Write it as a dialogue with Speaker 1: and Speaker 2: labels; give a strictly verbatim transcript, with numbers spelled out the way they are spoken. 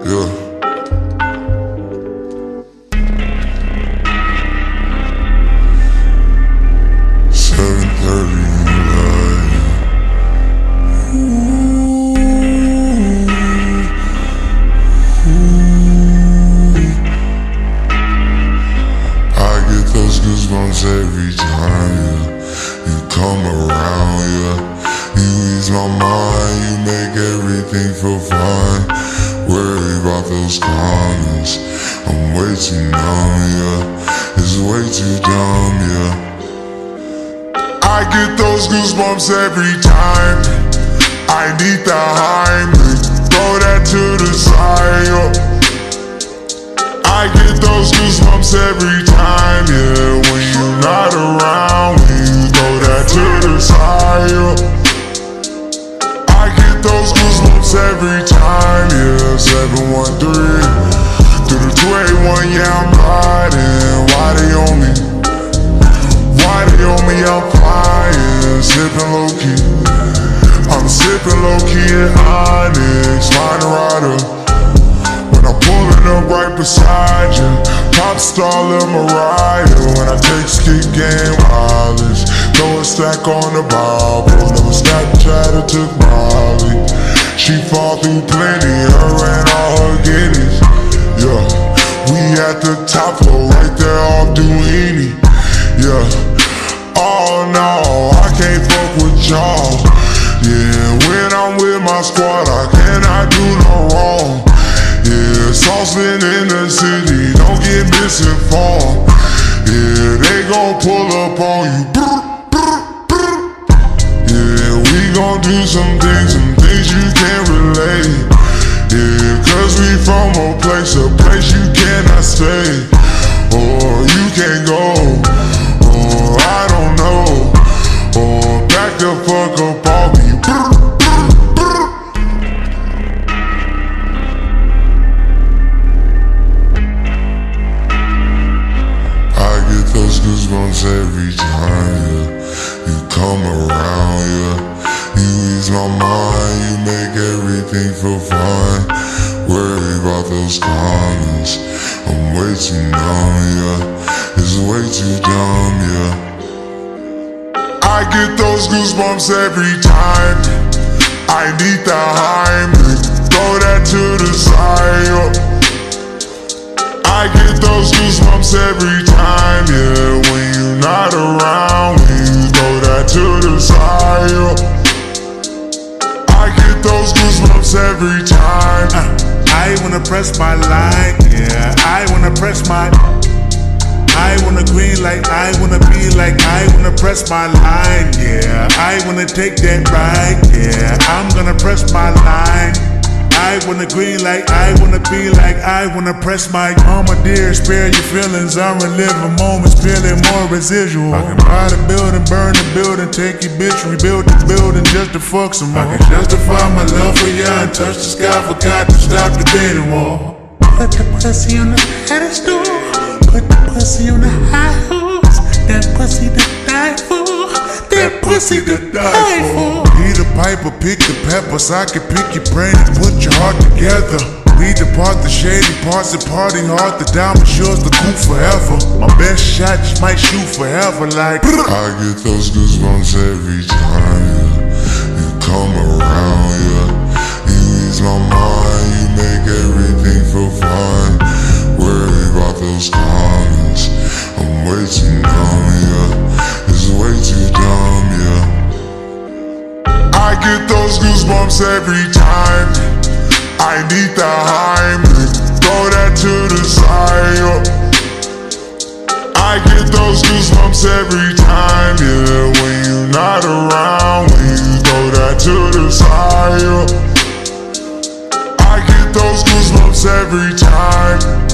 Speaker 1: Yeah. seven thirty in the night. Ooh, ooh. I get those goosebumps every time, yeah. You come around, yeah. You ease my mind, you make everything feel fine. Worry about those comments, I'm way too numb, yeah. It's way too dumb, yeah. I get those goosebumps every time. I need the Heimlich, throw that to the side, yeah. I get those goosebumps every time, yeah. When you're not around, when you throw that to the side, yeah. I get those goosebumps every time, yeah. seven one three through the two eighty-one, yeah, I'm riding. Why they on me? Why they on me? I'm flying, sipping low key. I'm sipping low key at Onyx, find a rider. When I'm pulling up right beside you, pop star Lil Mariah. When I take skip game wireless, throw a stack on the Bible. Never Snapchat or took Molly. She fall through plenty, her and all her guineas. Yeah, we at the top floor, right there off Duini. Yeah, oh no, I can't fuck with y'all. Yeah, when I'm with my squad, I cannot do no wrong. Yeah, saucepan in the city, don't get misinformed. Yeah, they gon' pull up on you. Yeah, we gon' do some things, some things you can't relate. Yeah, cause we from a place, a place you cannot stay. Or you can't go, or I don't know. Or back the fuck up off me. Those goosebumps every time, yeah. You come around, yeah. You ease my mind, you make everything feel fine. Worry about those comments, I'm way too numb, yeah. It's way too dumb, yeah. I get those goosebumps every time. I need the Heimlich, throw that to the side, yeah. I get those goosebumps every time, yeah. When you're not around, when you throw that to the side, yeah. I get those goosebumps every time.
Speaker 2: uh, I wanna press my line, yeah. I wanna press my I wanna green like I wanna be like I wanna press my line, yeah. I wanna take that ride, yeah. I'm gonna press my line. I wanna green like I wanna be like I wanna press my mama dear, spare your feelings. I'm reliving moments, feeling more residual. I can buy the building, burn the building, take your bitch, rebuild the building just to fuck some more. I can justify my love for you and touch the sky, forgot to stop the bidding war. Put the pussy on the pedestal, put the pussy on the high horse. That pussy to die for, that pussy to die for. Need a pipe or pick the peppers, I can pick your brain and put your heart together. We depart the shady parts and party hard, the diamond yours, the cool forever. My best shot just might shoot forever like
Speaker 1: I get those goosebumps every time, yeah. You come around, yeah. You ease my mind, you make everything feel fine. Worry about those comments, I'm way too numb, yeah. It's way too dumb, yeah. I get those goosebumps every time. I need the Heimlich, throw that to the side, yeah. I get those goosebumps every time, yeah. When you're not around, when you throw that to the side, yeah. I get those goosebumps every time.